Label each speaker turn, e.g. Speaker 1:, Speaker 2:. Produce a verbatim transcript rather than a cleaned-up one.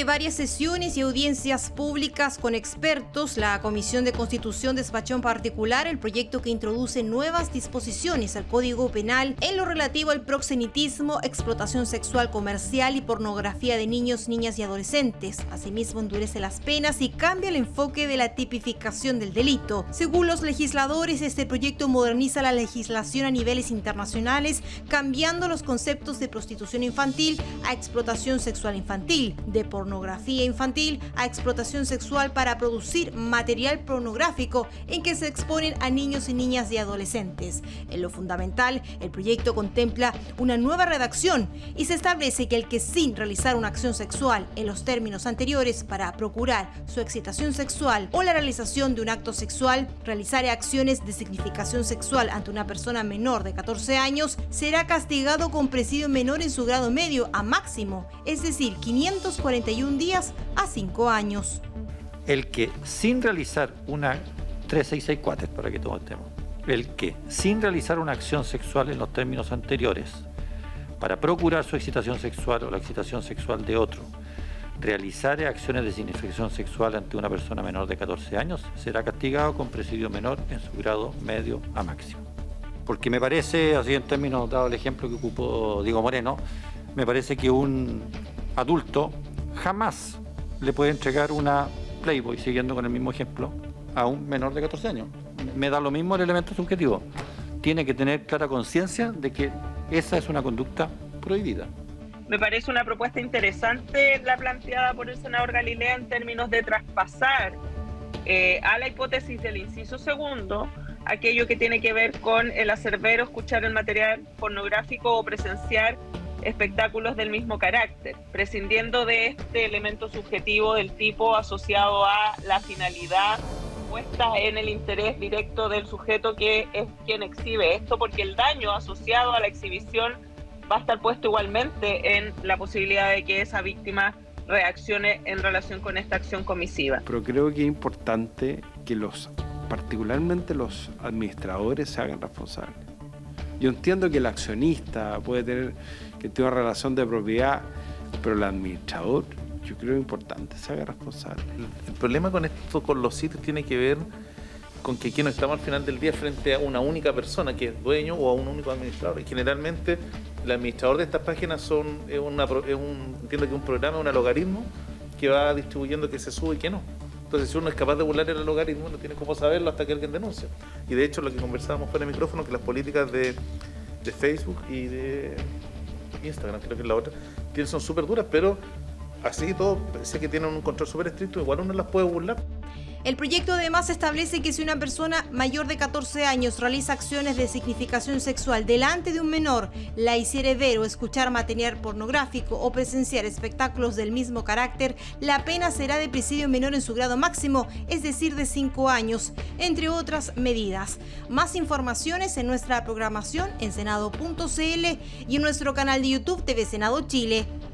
Speaker 1: de varias sesiones y audiencias públicas con expertos, la Comisión de Constitución despachó en particular el proyecto que introduce nuevas disposiciones al Código Penal en lo relativo al proxenetismo, explotación sexual comercial y pornografía de niños, niñas y adolescentes. Asimismo, endurece las penas y cambia el enfoque de la tipificación del delito. Según los legisladores, este proyecto moderniza la legislación a niveles internacionales, cambiando los conceptos de prostitución infantil a explotación sexual infantil, de pornografía infantil a explotación sexual para producir material pornográfico en que se exponen a niños y niñas y adolescentes. En lo fundamental, el proyecto contempla una nueva redacción y se establece que el que sin realizar una acción sexual en los términos anteriores para procurar su excitación sexual o la realización de un acto sexual, realizare acciones de significación sexual ante una persona menor de catorce años, será castigado con presidio menor en su grado medio a máximo, es decir, quinientos cuarenta y un días a cinco años.
Speaker 2: El que sin realizar una tres seis seis cuatro, para que todos estemos, el que sin realizar una acción sexual en los términos anteriores para procurar su excitación sexual o la excitación sexual de otro, realizar acciones de significación sexual ante una persona menor de catorce años, será castigado con presidio menor en su grado medio a máximo. Porque me parece, así en términos, dado el ejemplo que ocupó Diego Moreno, me parece que un adulto jamás le puede entregar una Playboy, siguiendo con el mismo ejemplo, a un menor de catorce años. Me da lo mismo el elemento subjetivo. Tiene que tener clara conciencia de que esa es una conducta prohibida.
Speaker 3: Me parece una propuesta interesante la planteada por el senador Galilea en términos de traspasar eh, a la hipótesis del inciso segundo aquello que tiene que ver con el hacer ver o escuchar el material pornográfico o presenciar espectáculos del mismo carácter, prescindiendo de este elemento subjetivo del tipo asociado a la finalidad puesta en el interés directo del sujeto que es quien exhibe esto, porque el daño asociado a la exhibición va a estar puesto igualmente en la posibilidad de que esa víctima reaccione en relación con esta acción comisiva.
Speaker 4: Pero creo que es importante que los, particularmente los administradores, se hagan responsables. Yo entiendo que el accionista puede tener que tiene una relación de propiedad, pero el administrador, yo creo que es importante, se haga responsable.
Speaker 5: El, el problema con esto, con los sitios, tiene que ver con que aquí no estamos al final del día frente a una única persona que es dueño o a un único administrador. Y generalmente el administrador de estas páginas son, es, una, es un, entiendo que es un programa, un algoritmo que va distribuyendo que se sube y que no. Entonces, si uno es capaz de burlar el algoritmo, no tiene cómo saberlo hasta que alguien denuncia. Y de hecho, lo que conversábamos fuera del micrófono, que las políticas de, de Facebook y de Instagram, creo que es la otra, son súper duras, pero así todo, sé que tienen un control súper estricto, igual uno las puede burlar.
Speaker 1: El proyecto además establece que si una persona mayor de catorce años realiza acciones de significación sexual delante de un menor, la hiciere ver o escuchar material pornográfico o presenciar espectáculos del mismo carácter, la pena será de presidio menor en su grado máximo, es decir, de cinco años, entre otras medidas. Más informaciones en nuestra programación en senado punto c l y en nuestro canal de YouTube T V Senado Chile.